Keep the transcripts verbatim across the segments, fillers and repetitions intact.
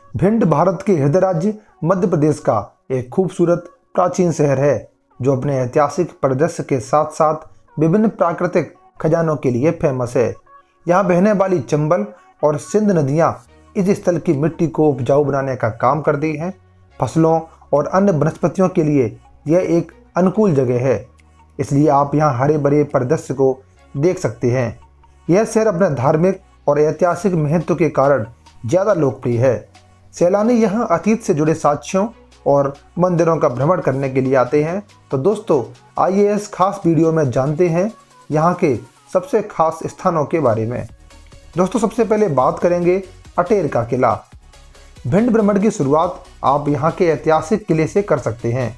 भिंड भारत के हृदय राज्य मध्य प्रदेश का एक खूबसूरत प्राचीन शहर है जो अपने ऐतिहासिक परिदृश्य के साथ साथ विभिन्न प्राकृतिक खजानों के लिए फेमस है। यहाँ बहने वाली चंबल और सिंध नदियाँ इस स्थल की मिट्टी को उपजाऊ बनाने का काम करती हैं। फसलों और अन्य वनस्पतियों के लिए यह एक अनुकूल जगह है, इसलिए आप यहाँ हरे भरे परिदृश्य को देख सकते हैं। यह शहर अपने धार्मिक और ऐतिहासिक महत्व के कारण ज़्यादा लोकप्रिय है। सैलानी यहाँ अतीत से जुड़े साक्ष्यों और मंदिरों का भ्रमण करने के लिए आते हैं। तो दोस्तों, आइए इस खास वीडियो में जानते हैं यहाँ के सबसे खास स्थानों के बारे में। दोस्तों, सबसे पहले बात करेंगे अटेर का किला। भिंड भ्रमण की शुरुआत आप यहाँ के ऐतिहासिक किले से कर सकते हैं।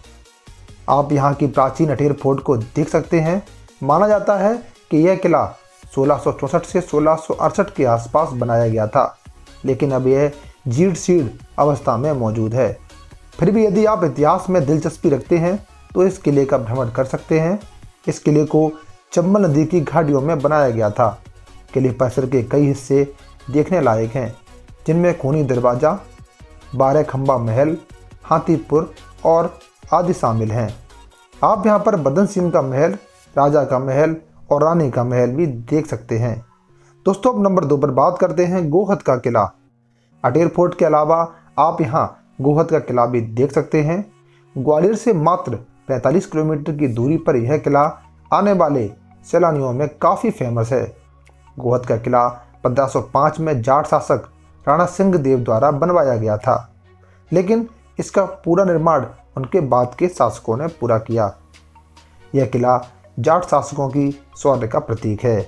आप यहाँ की प्राचीन अटेर फोर्ट को देख सकते हैं। माना जाता है कि यह किला सोलह सौ चौंसठ से सोलह सौ अड़सठ के आसपास बनाया गया था, लेकिन अब यह जीर्ण शीर्ण अवस्था में मौजूद है। फिर भी यदि आप इतिहास में दिलचस्पी रखते हैं तो इस किले का भ्रमण कर सकते हैं। इस किले को चंबल नदी की घाटियों में बनाया गया था। किले परिसर के कई हिस्से देखने लायक हैं, जिनमें खूनी दरवाज़ा, बारह खंबा महल, हाथीपुर और आदि शामिल हैं। आप यहाँ पर बदन सिंह का महल, राजा का महल और रानी का महल भी देख सकते हैं। दोस्तों, अब नंबर दो पर बात करते हैं गोहद का किला। अटेर फोर्ट के अलावा आप यहाँ गोहद का किला भी देख सकते हैं। ग्वालियर से मात्र पैंतालीस किलोमीटर की दूरी पर यह किला आने वाले सैलानियों में काफ़ी फेमस है। गोहद का किला पंद्रह सौ पाँच में जाट शासक राणा सिंह देव द्वारा बनवाया गया था, लेकिन इसका पूरा निर्माण उनके बाद के शासकों ने पूरा किया। यह किला जाट शासकों की शौर्य का प्रतीक है।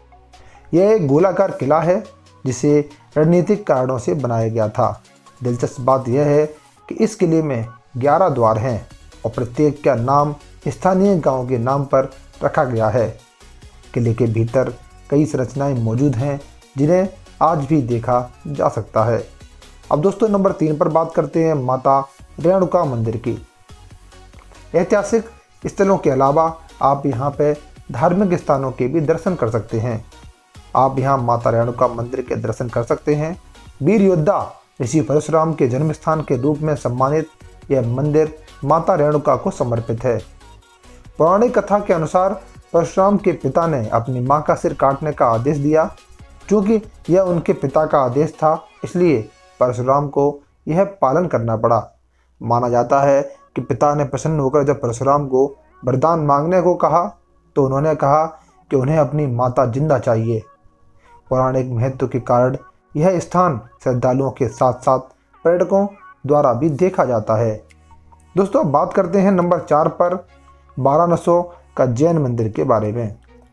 यह एक गोलाकार किला है जिसे रणनीतिक कारणों से बनाया गया था। दिलचस्प बात यह है कि इस किले में ग्यारह द्वार हैं और प्रत्येक का नाम स्थानीय गांव के नाम पर रखा गया है। किले के भीतर कई संरचनाएं मौजूद हैं जिन्हें आज भी देखा जा सकता है। अब दोस्तों, नंबर तीन पर बात करते हैं माता रेणुका मंदिर की। ऐतिहासिक स्थलों के अलावा आप यहाँ पे धार्मिक स्थानों के भी दर्शन कर सकते हैं। आप यहाँ माता रेणुका मंदिर के दर्शन कर सकते हैं। वीर योद्धा ऋषि परशुराम के जन्म स्थान के रूप में सम्मानित यह मंदिर माता रेणुका को समर्पित है। पौराणिक कथा के अनुसार परशुराम के पिता ने अपनी मां का सिर काटने का आदेश दिया। चूँकि यह उनके पिता का आदेश था, इसलिए परशुराम को यह पालन करना पड़ा। माना जाता है कि पिता ने प्रसन्न होकर जब परशुराम को वरदान मांगने को कहा तो उन्होंने कहा कि उन्हें अपनी माता जिंदा चाहिए। पौराणिक महत्व के कारण यह स्थान श्रद्धालुओं के साथ साथ पर्यटकों द्वारा भी देखा जाता है। दोस्तों, अब बात करते हैं नंबर चार पर वाराणसी का जैन मंदिर के बारे में।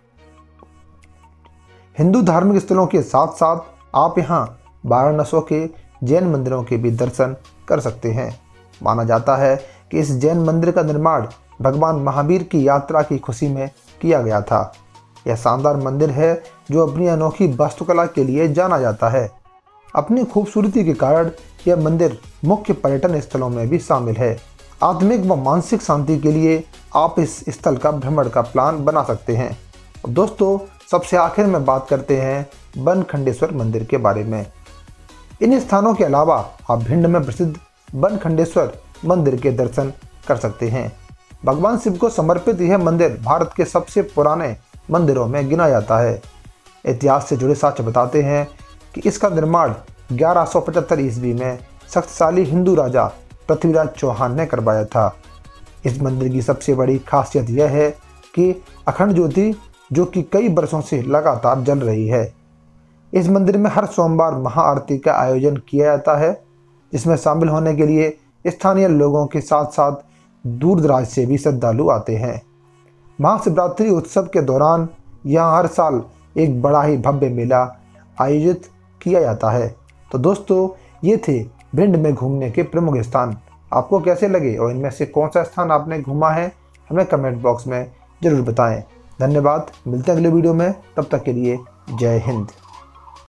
हिंदू धार्मिक स्थलों के साथ साथ आप यहाँ वाराणसी के जैन मंदिरों के भी दर्शन कर सकते हैं। माना जाता है कि इस जैन मंदिर का निर्माण भगवान महावीर की यात्रा की खुशी में किया गया था। यह शानदार मंदिर है जो अपनी अनोखी वास्तुकला के लिए जाना जाता है। अपनी खूबसूरती के कारण यह मंदिर मुख्य पर्यटन स्थलों में भी शामिल है। आत्मिक व मानसिक शांति के लिए आप इस स्थल का भ्रमण का प्लान बना सकते हैं। दोस्तों, सबसे आखिर में बात करते हैं बनखंडेश्वर मंदिर के बारे में। इन स्थानों के अलावा आप भिंड में प्रसिद्ध बनखंडेश्वर मंदिर के दर्शन कर सकते हैं। भगवान शिव को समर्पित यह मंदिर भारत के सबसे पुराने मंदिरों में गिना जाता है। इतिहास से जुड़े साक्ष्य बताते हैं कि इसका निर्माण ग्यारह सौ पचहत्तर ईस्वी में शक्तिशाली हिंदू राजा पृथ्वीराज चौहान ने करवाया था। इस मंदिर की सबसे बड़ी खासियत यह है कि अखंड ज्योति जो कि कई वर्षों से लगातार जल रही है। इस मंदिर में हर सोमवार महाआरती का आयोजन किया जाता है, जिसमें शामिल होने के लिए स्थानीय लोगों के साथ साथ दूर दराज से भी श्रद्धालु आते हैं। महाशिवरात्रि उत्सव के दौरान यहाँ हर साल एक बड़ा ही भव्य मेला आयोजित किया जाता है। तो दोस्तों, ये थे भिंड में घूमने के प्रमुख स्थान। आपको कैसे लगे और इनमें से कौन सा स्थान आपने घूमा है, हमें कमेंट बॉक्स में ज़रूर बताएं। धन्यवाद। मिलते हैं अगले वीडियो में, तब तक के लिए जय हिंद।